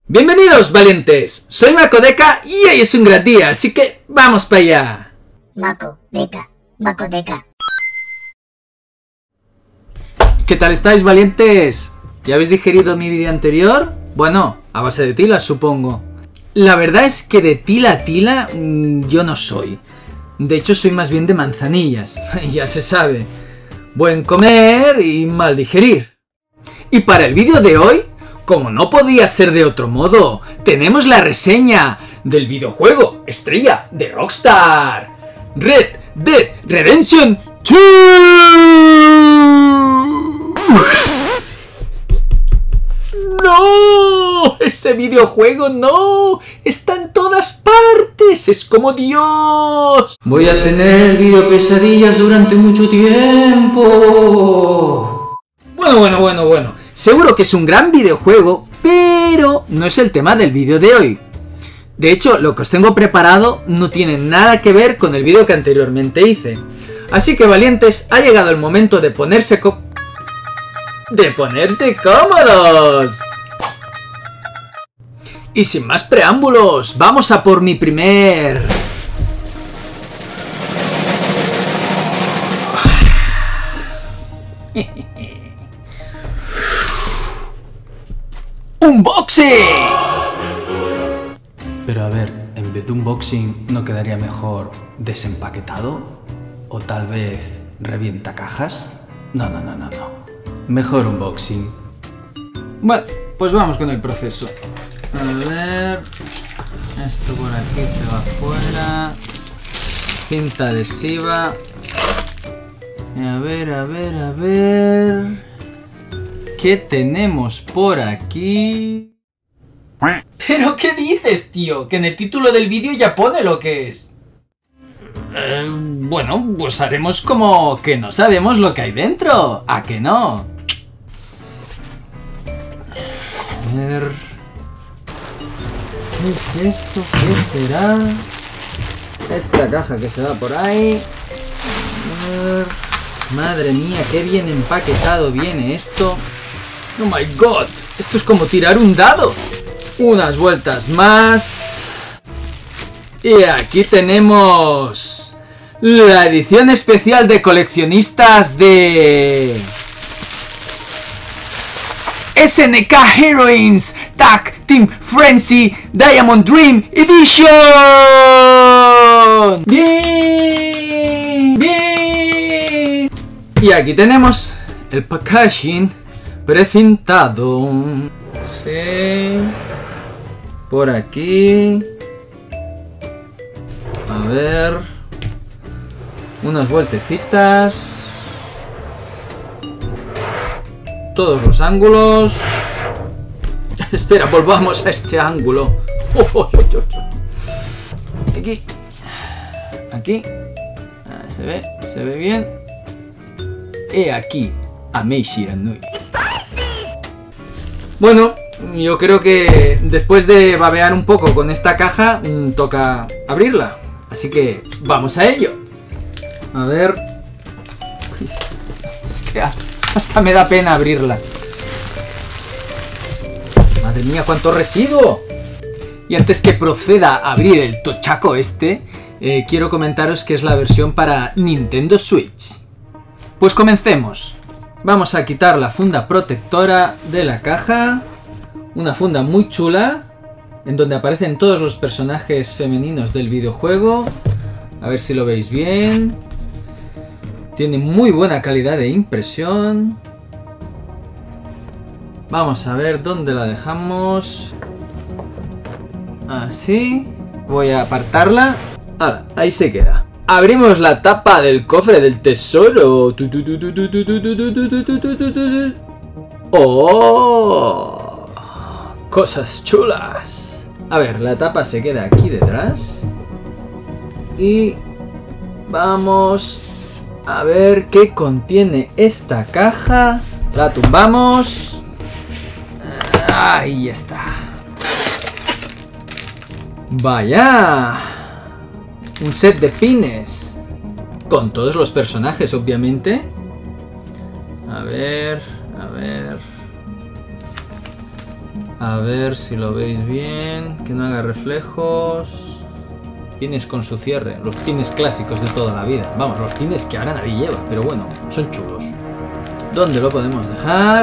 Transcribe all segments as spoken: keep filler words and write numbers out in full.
Bienvenidos, valientes. Soy Makodeca y hoy es un gran día, así que vamos para allá. Makodeca, Makodeca. ¿Qué tal estáis, valientes? ¿Ya habéis digerido mi vídeo anterior? Bueno, a base de tila, supongo. La verdad es que de tila a tila mmm, yo no soy. De hecho, soy más bien de manzanillas. Ya se sabe. Buen comer y mal digerir. Y para el vídeo de hoy, como no podía ser de otro modo, tenemos la reseña del videojuego estrella de Rockstar, Red Dead Redemption dos. ¡No! Ese videojuego no, está en todas partes, es como Dios. Voy a tener video pesadillas durante mucho tiempo. Bueno, bueno, bueno, bueno. Seguro que es un gran videojuego, pero no es el tema del vídeo de hoy. De hecho, lo que os tengo preparado no tiene nada que ver con el vídeo que anteriormente hice. Así que, valientes, ha llegado el momento de ponerse co... de ponerse cómodos. Y sin más preámbulos, vamos a por mi primer... ¡unboxing! Pero a ver, en vez de unboxing, ¿no quedaría mejor desempaquetado? ¿O tal vez revienta cajas? No, no, no, no, no. Mejor unboxing. Bueno, pues vamos con el proceso. A ver... Esto por aquí se va afuera. Cinta adhesiva. A ver, a ver, a ver... ¿Qué tenemos por aquí? ¿Pero qué dices, tío? Que en el título del vídeo ya pone lo que es. Eh, bueno, pues haremos como que no sabemos lo que hay dentro. ¿A que no? A ver... ¿Qué es esto? ¿Qué será? Esta caja que se va por ahí. A ver... Madre mía, qué bien empaquetado viene esto. ¡Oh my god! Esto es como tirar un dado. Unas vueltas más. Y aquí tenemos la edición especial de coleccionistas de S N K Heroines Tag Team Frenzy Diamond Dream Edition. Bien, bien. Y aquí tenemos el packaging precintado. Sí. Por aquí. A ver. Unas vueltecitas. Todos los ángulos. Espera, volvamos a este ángulo. Oh, oh, oh, oh, oh. Aquí. Aquí. Ah, se ve, se ve bien. He aquí a Mei Shiranui. Bueno, yo creo que después de babear un poco con esta caja, mmm, toca abrirla. Así que vamos a ello. A ver... Es que hasta me da pena abrirla. Madre mía, cuánto residuo. Y antes que proceda a abrir el tochaco este, eh, quiero comentaros que es la versión para Nintendo Switch. Pues comencemos. Vamos a quitar la funda protectora de la caja. Una funda muy chula, en donde aparecen todos los personajes femeninos del videojuego. A ver si lo veis bien. Tiene muy buena calidad de impresión. Vamos a ver dónde la dejamos. Así. Voy a apartarla. Ahora, ahí se queda. Abrimos la tapa del cofre del tesoro. ¡Oh! Cosas chulas. A ver, la tapa se queda aquí detrás. Y vamos a ver qué contiene esta caja. La tumbamos. Ahí está. Vaya. Un set de pines. Con todos los personajes, obviamente. A ver, a ver. A ver si lo veis bien. Que no haga reflejos. Pines con su cierre. Los pines clásicos de toda la vida. Vamos, los pines que ahora nadie lleva. Pero bueno, son chulos. ¿Dónde lo podemos dejar?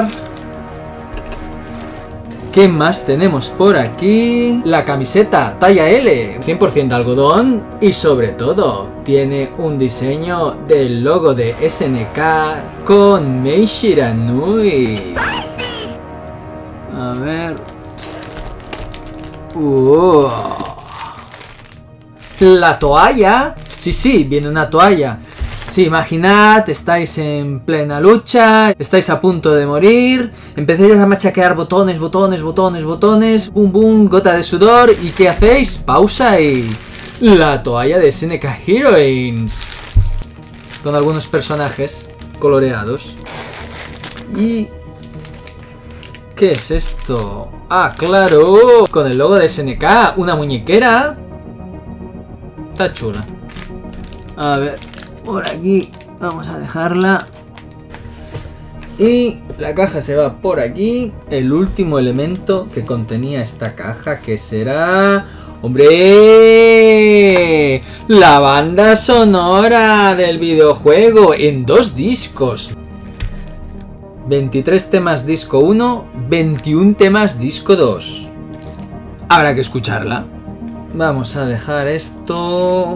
¿Qué más tenemos por aquí? La camiseta talla L, cien por ciento de algodón y sobre todo tiene un diseño del logo de S N K con Mei Shiranui. A ver... Uh. La toalla. Sí, sí, viene una toalla. Sí, imaginad, estáis en plena lucha, estáis a punto de morir, empezáis a machaquear botones, botones, botones, botones, boom, boom, gota de sudor, ¿y qué hacéis? Pausa y... la toalla de S N K Heroines. Con algunos personajes coloreados. ¿Y qué es esto? Ah, claro, con el logo de S N K, una muñequera. Está chula. A ver... por aquí vamos a dejarla. Y la caja se va por aquí. El último elemento que contenía esta caja, que será... ¡hombre! La banda sonora del videojuego en dos discos. veintitrés temas disco uno, veintiún temas disco dos. Habrá que escucharla. Vamos a dejar esto...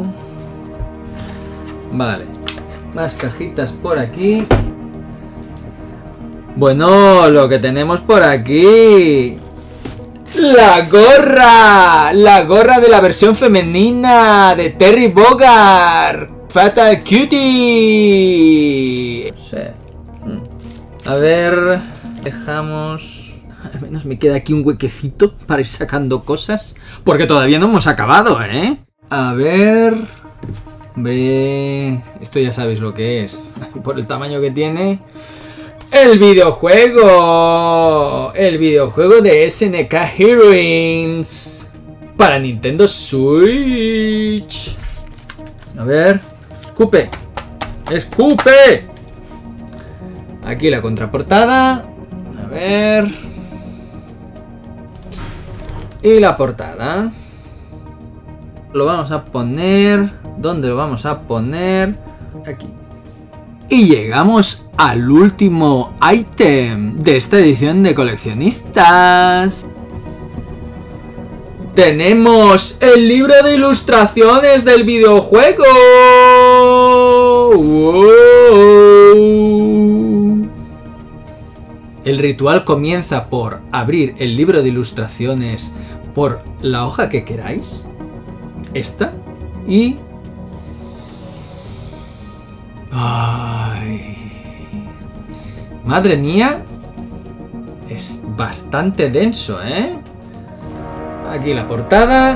vale, más cajitas por aquí. Bueno, lo que tenemos por aquí... ¡la gorra! La gorra de la versión femenina de Terry Bogard. Fatal Cutie. No sé. A ver... dejamos... al menos me queda aquí un huequecito para ir sacando cosas. Porque todavía no hemos acabado, ¿eh? A ver... hombre, esto ya sabéis lo que es. Por el tamaño que tiene. ¡El videojuego! El videojuego de S N K Heroines para Nintendo Switch. A ver. ¡Escupe! ¡Escupe! Aquí la contraportada. A ver. Y la portada. Lo vamos a poner... ¿dónde lo vamos a poner? Aquí. Y llegamos al último ítem de esta edición de coleccionistas. Tenemos el libro de ilustraciones del videojuego. ¡Wow! El ritual comienza por abrir el libro de ilustraciones por la hoja que queráis. Esta. Y... ay. Madre mía. Es bastante denso, ¿eh? Aquí la portada.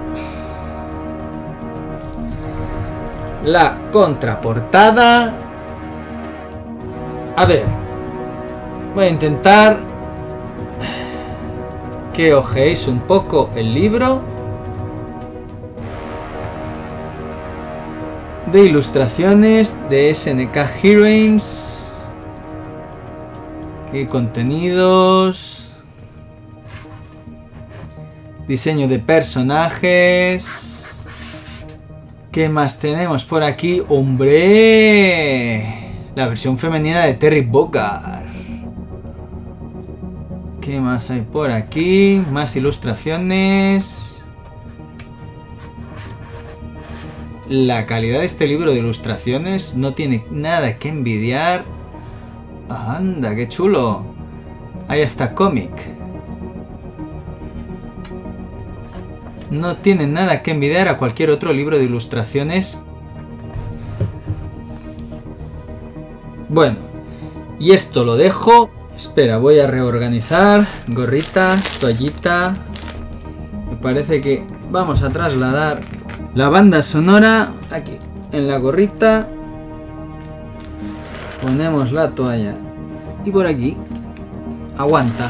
La contraportada. A ver. Voy a intentar que ojeéis un poco el libro. De ilustraciones de S N K Heroines. ¿Qué contenidos? Diseño de personajes. ¿Qué más tenemos por aquí? ¡Hombre! La versión femenina de Terry Bogard. ¿Qué más hay por aquí? Más ilustraciones. La calidad de este libro de ilustraciones no tiene nada que envidiar. ¡Anda, qué chulo! Ahí está cómic. No tiene nada que envidiar a cualquier otro libro de ilustraciones. Bueno, y esto lo dejo. Espera, voy a reorganizar. Gorrita, toallita. Me parece que vamos a trasladar la banda sonora aquí, en la gorrita. Ponemos la toalla. Y por aquí. Aguanta.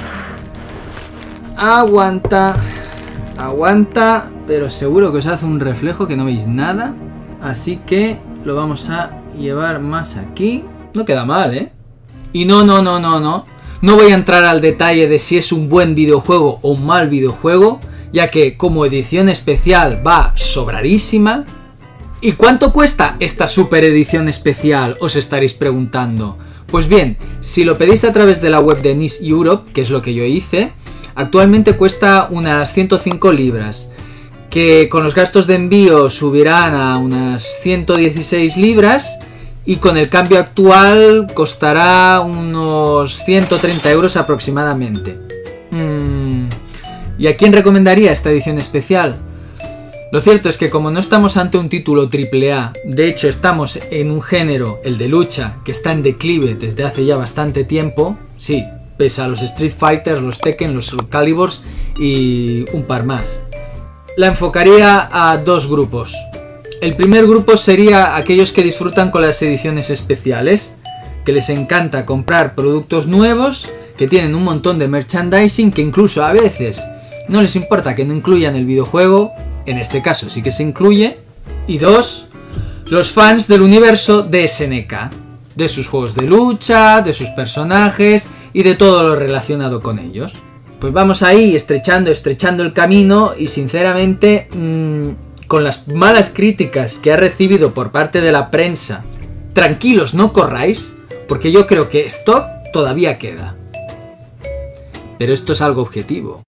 Aguanta. Aguanta. Pero seguro que os hace un reflejo que no veis nada. Así que lo vamos a llevar más aquí. No queda mal, ¿eh? Y no, no, no, no, no. No voy a entrar al detalle de si es un buen videojuego o un mal videojuego, ya que como edición especial va sobradísima. ¿Y cuánto cuesta esta super edición especial? Os estaréis preguntando. Pues bien, si lo pedís a través de la web de Nice Europe, que es lo que yo hice, actualmente cuesta unas ciento cinco libras, que con los gastos de envío subirán a unas ciento dieciséis libras y con el cambio actual costará unos ciento treinta euros aproximadamente. Mm, ¿Y a quién recomendaría esta edición especial? Lo cierto es que como no estamos ante un título triple A, de hecho estamos en un género, el de lucha, que está en declive desde hace ya bastante tiempo, sí, pese a los Street Fighters, los Tekken, los Soul Caliburs y un par más. La enfocaría a dos grupos. El primer grupo sería aquellos que disfrutan con las ediciones especiales, que les encanta comprar productos nuevos, que tienen un montón de merchandising, que incluso a veces no les importa que no incluyan el videojuego. En este caso sí que se incluye. Y dos, los fans del universo de S N K, de sus juegos de lucha, de sus personajes y de todo lo relacionado con ellos. Pues vamos ahí estrechando, estrechando el camino y sinceramente, mmm, con las malas críticas que ha recibido por parte de la prensa, tranquilos, no corráis, porque yo creo que stock todavía queda. Pero esto es algo objetivo.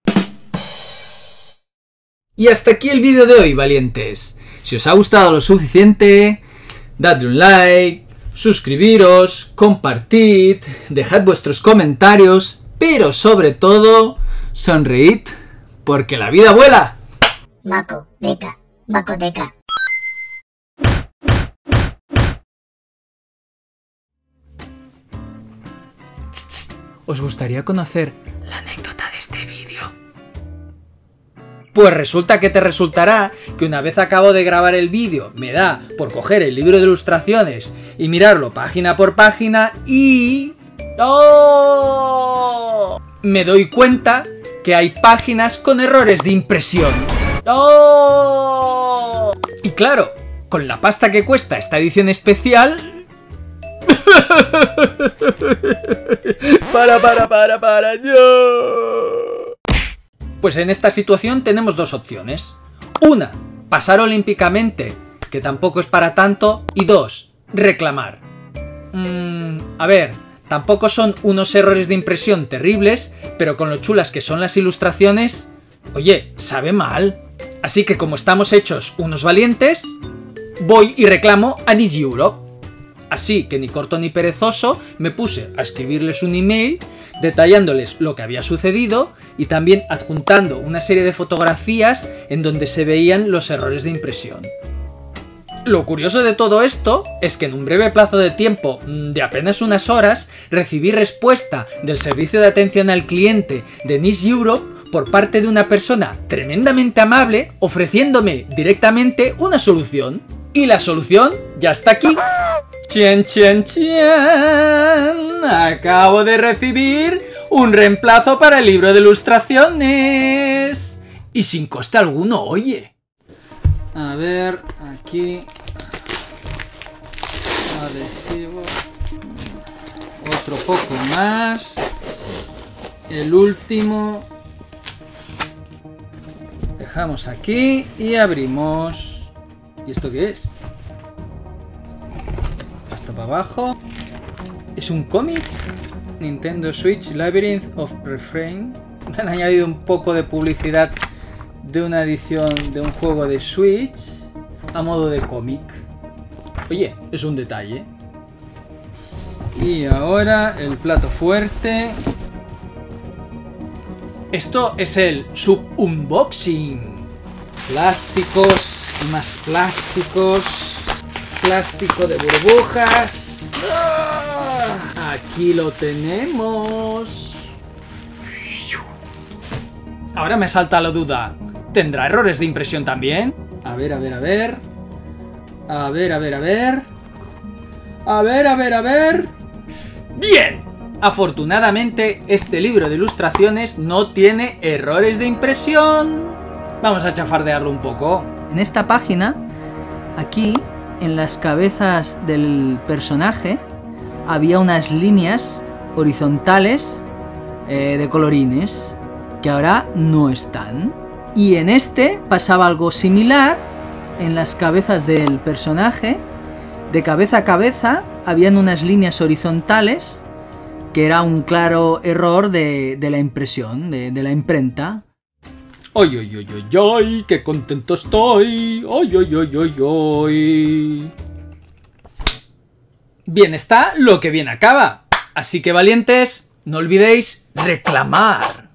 Y hasta aquí el vídeo de hoy, valientes. Si os ha gustado lo suficiente, dadle un like, suscribiros, compartid, dejad vuestros comentarios, pero sobre todo, sonreíd, porque la vida vuela. Mako Deca, Mako Deca. ¿Os gustaría conocer la anécdota de este vídeo? Pues resulta que te resultará que una vez acabo de grabar el vídeo me da por coger el libro de ilustraciones y mirarlo página por página y... ¡oh! Me doy cuenta que hay páginas con errores de impresión. ¡Oh! Y claro, con la pasta que cuesta esta edición especial... para, para, para, para, yo... Pues en esta situación tenemos dos opciones. Una, pasar olímpicamente, que tampoco es para tanto. Y dos, reclamar. Mm, a ver, tampoco son unos errores de impresión terribles, pero con lo chulas que son las ilustraciones, oye, sabe mal. Así que como estamos hechos unos valientes, voy y reclamo a Nice Europe. Así que ni corto ni perezoso me puse a escribirles un email detallándoles lo que había sucedido y también adjuntando una serie de fotografías en donde se veían los errores de impresión. Lo curioso de todo esto es que en un breve plazo de tiempo de apenas unas horas recibí respuesta del servicio de atención al cliente de Nice Europe por parte de una persona tremendamente amable ofreciéndome directamente una solución. Y la solución ya está aquí. ¡Chien, chien, chien! Acabo de recibir un reemplazo para el libro de ilustraciones. Y sin coste alguno, oye. A ver, aquí... adhesivo. Otro poco más. El último. Dejamos aquí y abrimos. ¿Y esto qué es? Esto para abajo. ¿Es un cómic? Nintendo Switch Labyrinth of Refrain. Me han añadido un poco de publicidad de una edición de un juego de Switch a modo de cómic. Oye, es un detalle. Y ahora el plato fuerte. Esto es el sub-unboxing. Plásticos y más plásticos. Plástico de burbujas. ¡Ah! Aquí lo tenemos. Ahora me salta la duda. ¿Tendrá errores de impresión también? A ver, a ver, a ver. A ver, a ver, a ver. A ver, a ver, a ver. ¡Bien! Afortunadamente, este libro de ilustraciones no tiene errores de impresión. Vamos a chafardearlo un poco. En esta página, aquí, en las cabezas del personaje, había unas líneas horizontales eh, de colorines, que ahora no están. Y en este pasaba algo similar. En las cabezas del personaje, de cabeza a cabeza, habían unas líneas horizontales, que era un claro error de, de la impresión, de, de la imprenta. ¡Ay, ay, ay, ay, ay! ¡Qué contento estoy! ¡Ay, ay, ay, ay, ay! Bien está lo que bien acaba. Así que, valientes, no olvidéis reclamar.